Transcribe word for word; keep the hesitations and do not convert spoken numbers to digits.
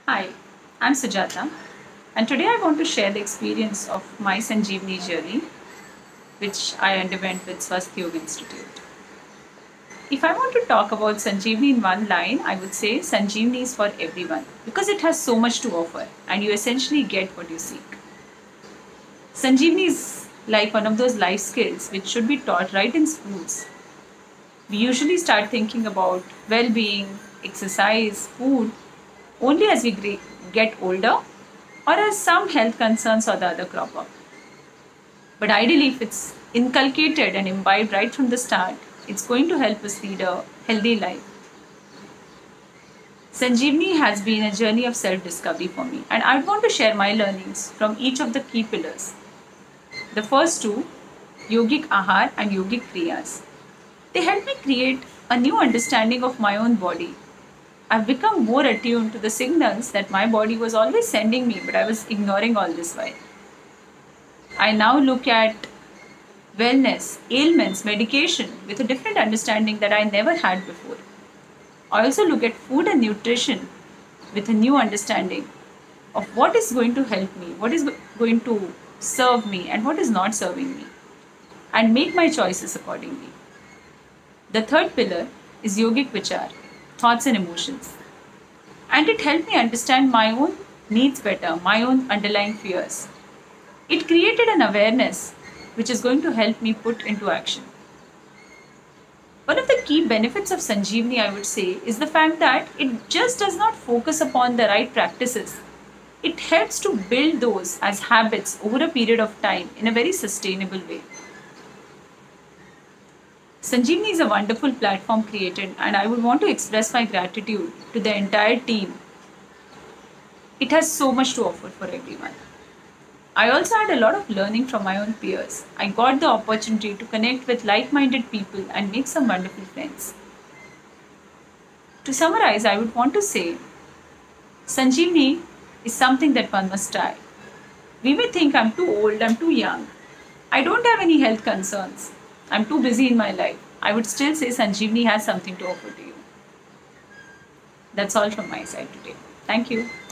Hi, I'm Sujata, and today I want to share the experience of my Sanjeevani journey, which I underwent with Swasth Yoga Institute. If I want to talk about Sanjeevani in one line, I would say Sanjeevani is for everyone because it has so much to offer and you essentially get what you seek. Sanjeevani is like one of those life skills which should be taught right in schools. We usually start thinking about well being, exercise, food only as we gre- get older or as some health concerns or the other crop up. But ideally, if it's inculcated and imbibed right from the start, it's going to help us lead a healthy life. Sanjeevani has been a journey of self discovery for me, and I want to share my learnings from each of the key pillars. The first two, yogic ahar and yogic kriyas, they help me create a new understanding of my own body. I've become more attuned to the signals that my body was always sending me, but I was ignoring all this while. I now look at wellness, ailments, medication with a different understanding that I never had before. I also look at food and nutrition with a new understanding of what is going to help me, what is going to serve me, and what is not serving me, and make my choices accordingly. The third pillar is yogic vichar, thoughts and emotions. And it helped me understand my own needs better, my own underlying fears. It created an awareness which is going to help me put into action. One of the key benefits of Sanjeevani, I would say, is the fact that it just does not focus upon the right practices. It helps to build those as habits over a period of time in a very sustainable way. Sanjeevani is a wonderful platform created, and I would want to express my gratitude to the entire team. It has so much to offer for everyone. I also had a lot of learning from my own peers. I got the opportunity to connect with like minded people and make some wonderful friends. To summarize, I would want to say Sanjeevani is something that one must try. We may think I'm too old, I'm too young, I don't have any health concerns, I'm too busy in my life. I would still say Sanjeevani has something to offer to you. That's all from my side today. Thank you.